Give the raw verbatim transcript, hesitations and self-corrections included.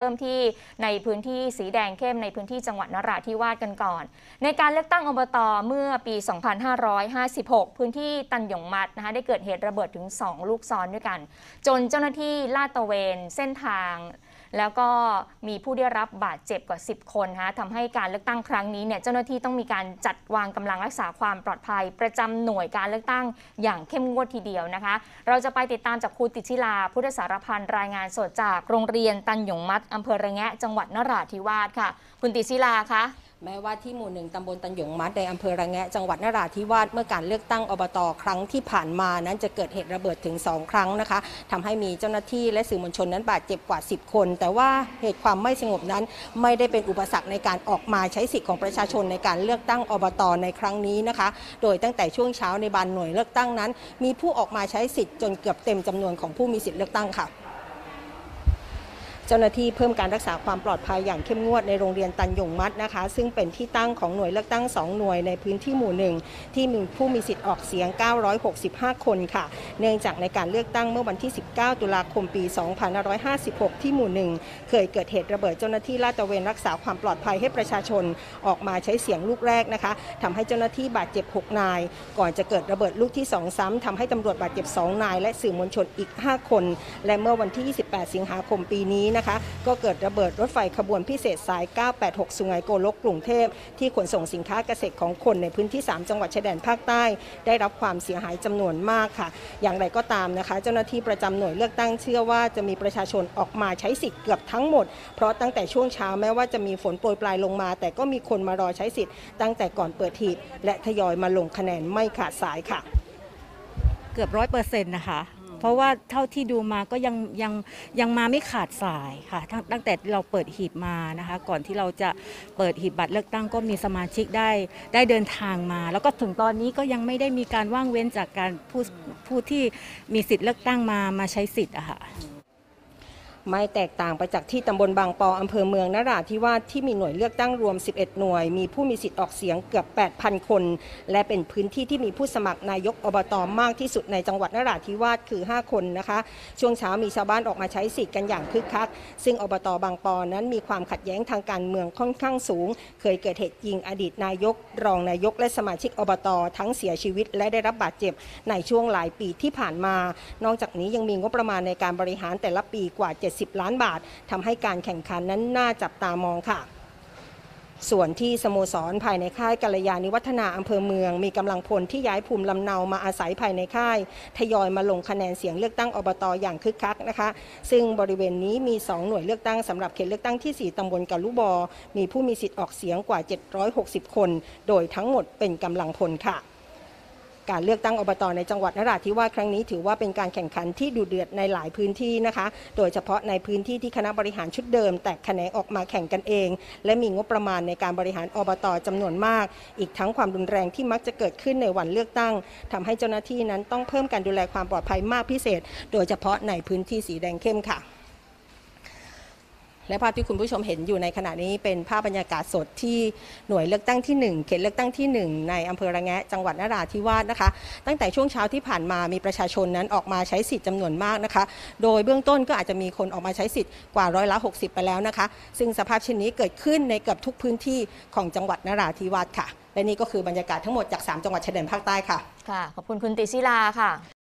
ริ่มที่ในพื้นที่สีแดงเข้มในพื้นที่จังหวัดนราธิวาสกันก่อนในการเลือกตั้งอบต.เมื่อปี สองพันห้าร้อยห้าสิบหก พื้นที่ตันหยงมัดนะคะได้เกิดเหตุระเบิดถึงสองลูกซ้อนด้วยกันจนเจ้าหน้าที่ลาดตระเวนเส้นทางแล้วก็มีผู้ได้รับบาดเจ็บกว่าสิบคนนะทำให้การเลือกตั้งครั้งนี้เนี่ยเจ้าหน้าที่ต้องมีการจัดวางกำลังรักษาความปลอดภัยประจำหน่วยการเลือกตั้งอย่างเข้มงวดทีเดียวนะคะเราจะไปติดตามจากครูติชิลาพุทธสารพันธ์รายงานสดจากโรงเรียนตันหยงมัดอำเภอระแงะจังหวัดนราธิวาสค่ะคุณติชิลาคะแม้ว่าที่หมู่หนึ่งตำบลตันหยงมัดในอำเภอระแงะจังหวัดนราธิวาสเมื่อการเลือกตั้งอบต.ครั้งที่ผ่านมานั้นจะเกิดเหตุระเบิดถึงสองครั้งนะคะทำให้มีเจ้าหน้าที่และสื่อมวลชนนั้นบาดเจ็บกว่าสิบคนแต่ว่าเหตุความไม่สงบนั้นไม่ได้เป็นอุปสรรคในการออกมาใช้สิทธิของประชาชนในการเลือกตั้งอบต.ในครั้งนี้นะคะโดยตั้งแต่ช่วงเช้าในบานหน่วยเลือกตั้งนั้นมีผู้ออกมาใช้สิทธิ์จนเกือบเต็มจำนวนของผู้มีสิทธิเลือกตั้งค่ะเจ้าหน้าที่เพิ่มการรักษาความปลอดภัยอย่างเข้มงวดในโรงเรียนตันหยงมัดนะคะซึ่งเป็นที่ตั้งของหน่วยเลือกตั้งสองหน่วยในพื้นที่หมู่หนึ่งที่มีผู้มีสิทธิ์ออกเสียงเก้าร้อยหกสิบห้าคนค่ะเนื่องจากในการเลือกตั้งเมื่อวันที่สิบเก้าตุลาคมปีสองพันห้าร้อยห้าสิบหกที่หมู่หนึ่งเคยเกิดเหตุระเบิดเจ้าหน้าที่ลาดตระเวนรักษาความปลอดภัยให้ประชาชนออกมาใช้เสียงลูกแรกนะคะทำให้เจ้าหน้าที่บาดเจ็บหกนายก่อนจะเกิดระเบิดลูกที่สองซ้ำทำให้ตำรวจบาดเจ็บสองนายและสื่อมวลชนอีกห้าคนและเมื่อวันที่ยี่สิบแปดสิงหาคมปีนี้นะคะก็เกิดระเบิดรถไฟขบวนพิเศษสายเก้าแปดหกสุไหงโกลกกรุงเทพที่ขนส่งสินค้าเกษตรของคนในพื้นที่สามจังหวัดชายแดนภาคใต้ได้รับความเสียหายจำนวนมากค่ะอย่างไรก็ตามนะคะเจ้าหน้าที่ประจำหน่วยเลือกตั้งเชื่อว่าจะมีประชาชนออกมาใช้สิทธิ์เกือบทั้งหมดเพราะตั้งแต่ช่วงเช้าแม้ว่าจะมีฝนโปรยปลายลงมาแต่ก็มีคนมารอใช้สิทธิ์ตั้งแต่ก่อนเปิดหีบและทยอยมาลงคะแนนไม่ขาดสายค่ะเกือบร้อยเปอร์เซ็นต์นะคะเพราะว่าเท่าที่ดูมาก็ยังยังยังมาไม่ขาดสายค่ะตั้งแต่เราเปิดหีบมานะคะก่อนที่เราจะเปิดหีบบัตรเลือกตั้งก็มีสมาชิกได้ได้เดินทางมาแล้วก็ถึงตอนนี้ก็ยังไม่ได้มีการว่างเว้นจากการผู้ผู้ที่มีสิทธิ์เลือกตั้งมามาใช้สิทธิ์อะค่ะไม่แตกต่างไปจากที่ตำบลบางปออำเภอเมืองนราธิวาสที่มีหน่วยเลือกตั้งรวมสิบเอ็ดหน่วยมีผู้มีสิทธิ์ออกเสียงเกือบ แปดพัน คนและเป็นพื้นที่ที่มีผู้สมัครนายกอบต.มากที่สุดในจังหวัดนราธิวาสคือห้าคนนะคะช่วงเช้ามีชาวบ้านออกมาใช้สิทธิ์กันอย่างคึกคักซึ่งอบต.บางปอนั้นมีความขัดแย้งทางการเมืองค่อนข้างสูงเคยเกิดเหตุยิงอดีตนายกรองนายกและสมาชิกอบต.ทั้งเสียชีวิตและได้รับบาดเจ็บในช่วงหลายปีที่ผ่านมานอกจากนี้ยังมีงบประมาณในการบริหารแต่ละปีกว่าเจ็ดสิบล้านบาททำให้การแข่งขันนั้นน่าจับตามองค่ะส่วนที่สโมสรภายในค่ายกัลยาณิวัฒนาอำเภอเมืองมีกำลังพลที่ย้ายภูมิลำเนามาอาศัยภายในค่ายทยอยมาลงคะแนนเสียงเลือกตั้งอบต.อย่างคึกคักนะคะซึ่งบริเวณนี้มีสองหน่วยเลือกตั้งสำหรับเขตเลือกตั้งที่สี่ตำบลกะลุบอมีผู้มีสิทธิ์ออกเสียงกว่าเจ็ดร้อยหกสิบคนโดยทั้งหมดเป็นกำลังพลค่ะการเลือกตั้งอบต.ในจังหวัดนราธิวาสครั้งนี้ถือว่าเป็นการแข่งขันที่ดุเดือดในหลายพื้นที่นะคะโดยเฉพาะในพื้นที่ที่คณะบริหารชุดเดิมแตกแขนงออกมาแข่งกันเองและมีงบประมาณในการบริหารอบต.จำนวนมากอีกทั้งความรุนแรงที่มักจะเกิดขึ้นในวันเลือกตั้งทำให้เจ้าหน้าที่นั้นต้องเพิ่มการดูแลความปลอดภัยมากพิเศษโดยเฉพาะในพื้นที่สีแดงเข้มค่ะและภาพที่คุณผู้ชมเห็นอยู่ในขณะนี้เป็นภาพบรรยากาศสดที่หน่วยเลือกตั้งที่หนึ่งเขตเลือกตั้งที่หนึ่งในอำเภอระแงะจังหวัดนราธิวาสนะคะตั้งแต่ช่วงเช้าที่ผ่านมามีประชาชนนั้นออกมาใช้สิทธิ์จำนวนมากนะคะโดยเบื้องต้นก็อาจจะมีคนออกมาใช้สิทธิ์กว่าร้อยละหกสิบไปแล้วนะคะซึ่งสภาพเช่นนี้เกิดขึ้นในเกือบทุกพื้นที่ของจังหวัดนราธิวาสค่ะและนี่ก็คือบรรยากาศทั้งหมดจากสามจังหวัดชายแดนภาคใต้ค่ะค่ะขอบคุณคุณติชิลาค่ะ